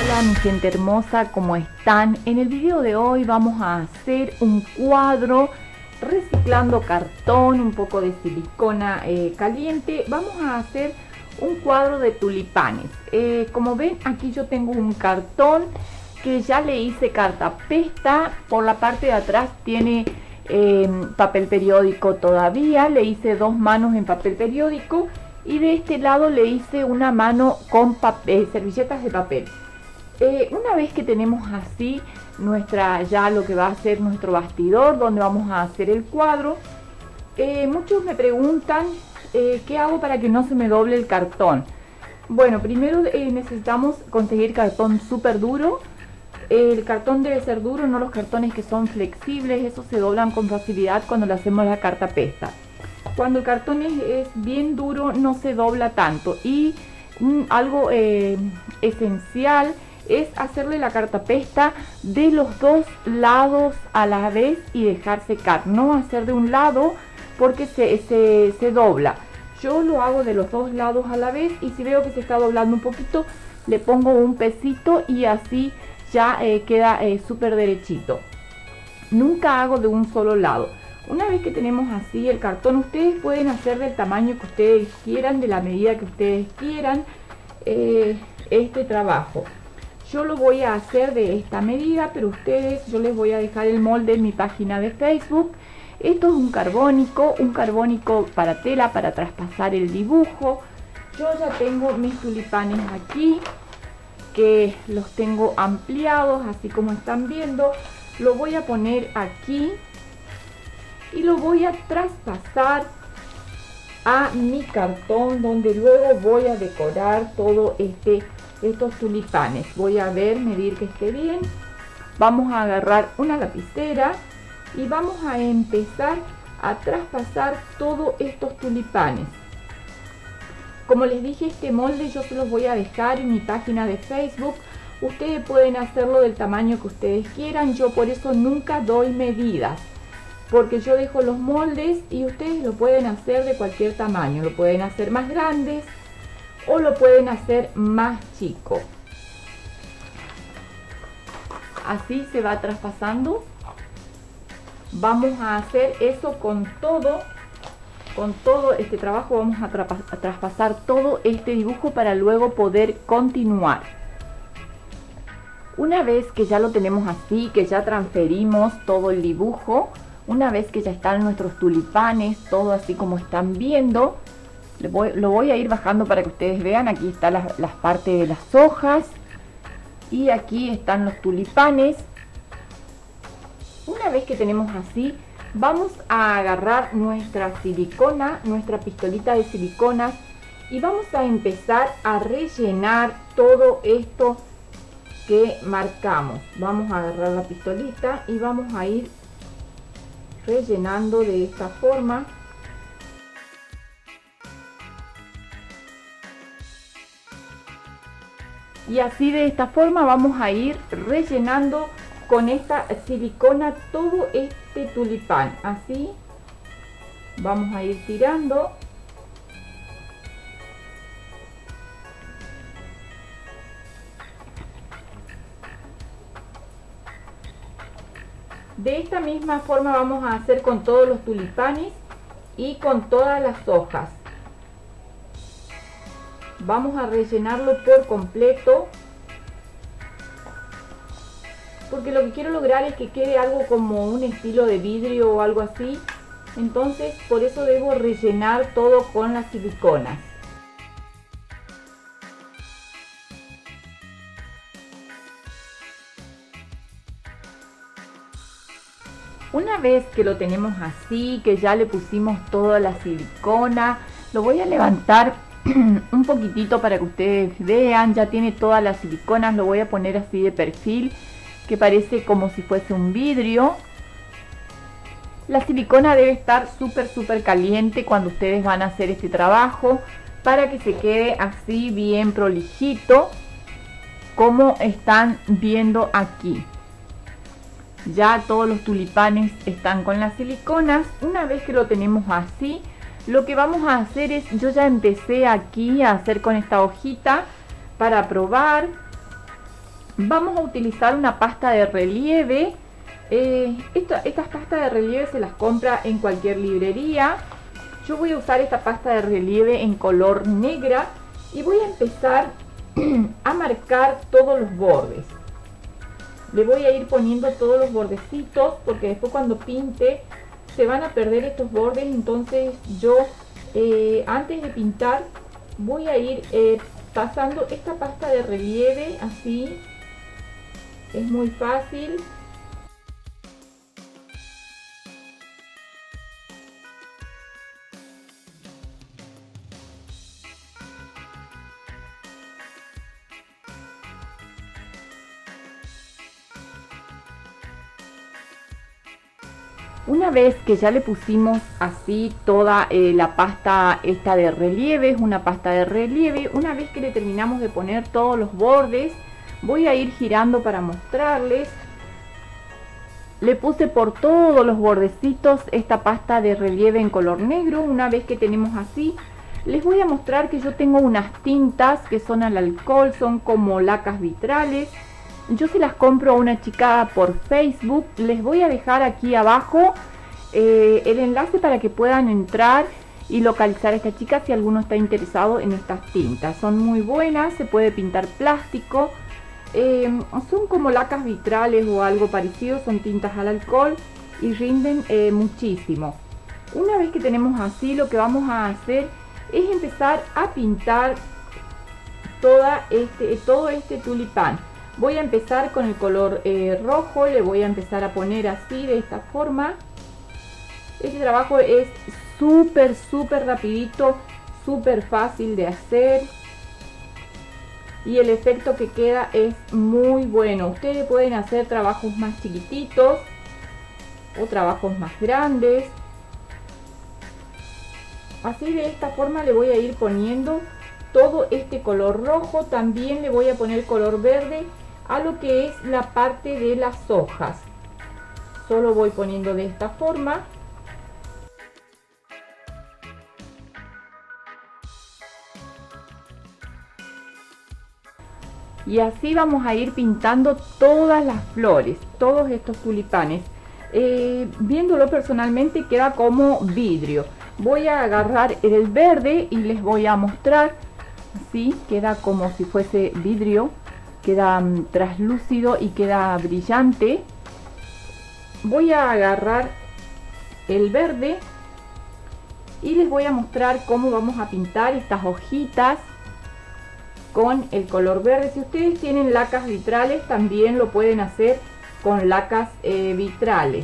Hola mi gente hermosa, ¿cómo están? En el video de hoy vamos a hacer un cuadro reciclando cartón, un poco de silicona caliente. Vamos a hacer un cuadro de tulipanes. Como ven, aquí yo tengo un cartón que ya le hice cartapesta. Por la parte de atrás tiene papel periódico todavía. Le hice dos manos en papel periódico y de este lado le hice una mano con servilletas de papel. Una vez que tenemos así ya lo que va a ser nuestro bastidor donde vamos a hacer el cuadro, muchos me preguntan qué hago para que no se me doble el cartón. Bueno, primero necesitamos conseguir cartón súper duro. El cartón debe ser duro, no los cartones que son flexibles, esos se doblan con facilidad cuando le hacemos la cartapesta. Cuando el cartón es bien duro no se dobla tanto, y algo esencial es hacerle la cartapesta de los dos lados a la vez y dejar secar, no hacer de un lado porque se dobla. Yo lo hago de los dos lados a la vez, y si veo que se está doblando un poquito le pongo un pesito y así ya queda súper derechito. Nunca hago de un solo lado. Una vez que tenemos así el cartón, ustedes pueden hacer del tamaño que ustedes quieran, de la medida que ustedes quieran este trabajo. Yo lo voy a hacer de esta medida, pero yo les voy a dejar el molde en mi página de Facebook. Esto es un carbónico para tela, para traspasar el dibujo. Yo ya tengo mis tulipanes aquí, que los tengo ampliados, así como están viendo. Lo voy a poner aquí y lo voy a traspasar a mi cartón, donde luego voy a decorar todo estos tulipanes. Voy a medir que esté bien. Vamos a agarrar una lapicera y vamos a empezar a traspasar todos estos tulipanes. Como les dije, este molde yo se los voy a dejar en mi página de Facebook. Ustedes pueden hacerlo del tamaño que ustedes quieran. Yo por eso nunca doy medidas, porque yo dejo los moldes y ustedes lo pueden hacer de cualquier tamaño. Lo pueden hacer más grandes o lo pueden hacer más chico. Así se va traspasando. Vamos a hacer eso con todo este trabajo. Vamos a traspasar todo este dibujo para luego poder continuar. Una vez que ya lo tenemos así, que ya transferimos todo el dibujo, una vez que ya están nuestros tulipanes, todo así como están viendo, lo voy a ir bajando para que ustedes vean. Aquí están las partes de las hojas y aquí están los tulipanes. Una vez que tenemos así, vamos a agarrar nuestra silicona, nuestra pistolita de silicona, y vamos a empezar a rellenar todo esto que marcamos. Vamos a agarrar la pistolita y vamos a ir rellenando de esta forma. Y así de esta forma vamos a ir rellenando con esta silicona todo este tulipán. Así vamos a ir tirando. De esta misma forma vamos a hacer con todos los tulipanes y con todas las hojas. Vamos a rellenarlo por completo, porque lo que quiero lograr es que quede algo como un estilo de vidrio o algo así. Entonces por eso debo rellenar todo con las siliconas. Una vez que lo tenemos así, que ya le pusimos toda la silicona, lo voy a levantar un poquitito para que ustedes vean. Ya tiene todas las siliconas. Lo voy a poner así de perfil, que parece como si fuese un vidrio. La silicona debe estar súper caliente cuando ustedes van a hacer este trabajo, para que se quede así bien prolijito, como están viendo aquí. Ya todos los tulipanes están con las siliconas. Una vez que lo tenemos así, lo que vamos a hacer es, yo ya empecé aquí a hacer con esta hojita para probar. vamos a utilizar una pasta de relieve. Estas pastas de relieve se las compra en cualquier librería. Yo voy a usar esta pasta de relieve en color negra y voy a empezar a marcar todos los bordes. Le voy a ir poniendo todos los bordecitos porque después cuando pinte se van a perder estos bordes. Entonces yo antes de pintar voy a ir pasando esta pasta de relieve así. Es muy fácil. Una vez que ya le pusimos así toda la pasta esta de relieve, es una pasta de relieve, una vez que le terminamos de poner todos los bordes, voy a ir girando para mostrarles. Le puse por todos los bordecitos esta pasta de relieve en color negro. Una vez que tenemos así, les voy a mostrar que yo tengo unas tintas que son al alcohol, son como lacas vitrales. Yo se las compro a una chica por Facebook. Les voy a dejar aquí abajo el enlace para que puedan entrar y localizar a esta chica si alguno está interesado en estas tintas. Son muy buenas, se puede pintar plástico. Son como lacas vitrales o algo parecido, son tintas al alcohol y rinden muchísimo. Una vez que tenemos así, lo que vamos a hacer es empezar a pintar todo este tulipán. Voy a empezar con el color rojo, le voy a empezar a poner así, de esta forma. Este trabajo es súper rapidito, súper fácil de hacer. Y el efecto que queda es muy bueno. Ustedes pueden hacer trabajos más chiquititos o trabajos más grandes. Así de esta forma le voy a ir poniendo todo este color rojo. También le voy a poner color verde a lo que es la parte de las hojas. Solo voy poniendo de esta forma. Y así vamos a ir pintando todas las flores, todos estos tulipanes. Viéndolo personalmente queda como vidrio. Voy a agarrar el verde y les voy a mostrar. Así queda como si fuese vidrio. Queda traslúcido y queda brillante. Voy a agarrar el verde y les voy a mostrar cómo vamos a pintar estas hojitas con el color verde. Si ustedes tienen lacas vitrales, también lo pueden hacer con lacas vitrales.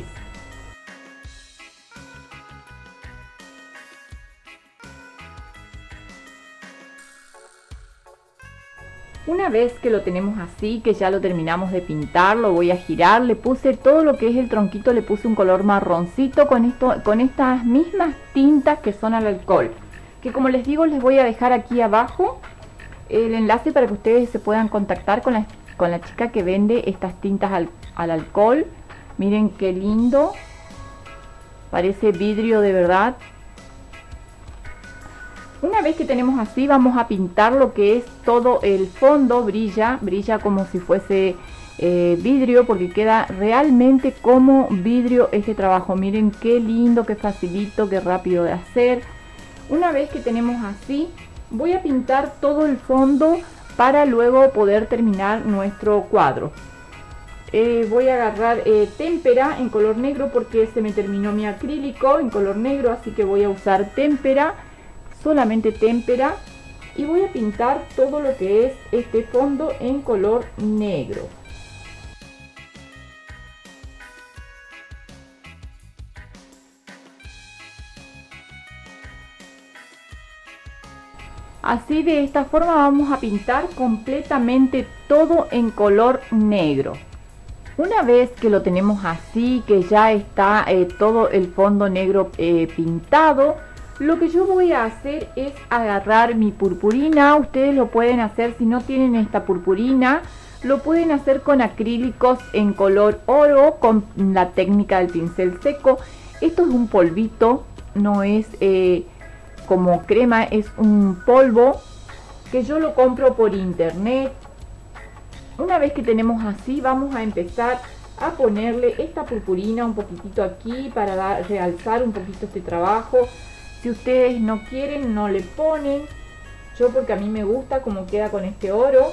Una vez que lo tenemos así, que ya lo terminamos de pintar, lo voy a girar. Le puse todo lo que es el tronquito, le puse un color marroncito con estas mismas tintas que son al alcohol. Que como les digo, les voy a dejar aquí abajo el enlace para que ustedes se puedan contactar con la chica que vende estas tintas al alcohol. Miren qué lindo. Parece vidrio de verdad. Una vez que tenemos así, vamos a pintar lo que es todo el fondo. Brilla como si fuese vidrio, porque queda realmente como vidrio este trabajo. Miren qué lindo, qué facilito, qué rápido de hacer. Una vez que tenemos así, voy a pintar todo el fondo para luego poder terminar nuestro cuadro. Voy a agarrar témpera en color negro porque se me terminó mi acrílico en color negro, así que voy a usar témpera. Solamente témpera, y voy a pintar todo lo que es este fondo en color negro. Así de esta forma vamos a pintar completamente todo en color negro. Una vez que lo tenemos así, que ya está todo el fondo negro pintado, lo que yo voy a hacer es agarrar mi purpurina. Ustedes lo pueden hacer, si no tienen esta purpurina, lo pueden hacer con acrílicos en color oro, con la técnica del pincel seco. Esto es un polvito, no es como crema, es un polvo que yo lo compro por internet. Una vez que tenemos así, vamos a empezar a ponerle esta purpurina un poquitito aquí para realzar un poquito este trabajo. Si ustedes no quieren, no le ponen. Yo, porque a mí me gusta cómo queda con este oro.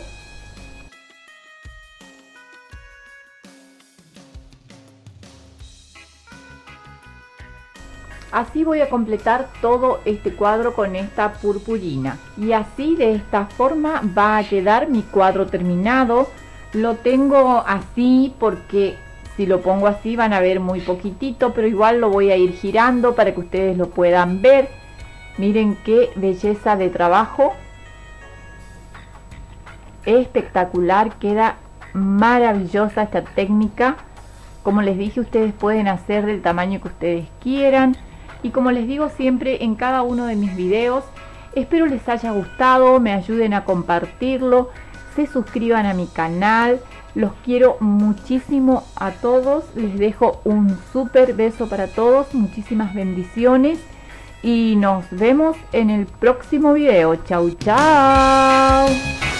Así voy a completar todo este cuadro con esta purpurina. Y así, de esta forma, va a quedar mi cuadro terminado. Lo tengo así porque si lo pongo así van a ver muy poquitito, pero igual lo voy a ir girando para que ustedes lo puedan ver. Miren qué belleza de trabajo. Espectacular, queda maravillosa esta técnica. Como les dije, ustedes pueden hacer del tamaño que ustedes quieran. Y como les digo siempre en cada uno de mis videos, espero les haya gustado, me ayuden a compartirlo, se suscriban a mi canal. Los quiero muchísimo a todos, les dejo un súper beso para todos, muchísimas bendiciones y nos vemos en el próximo video. Chau, chau.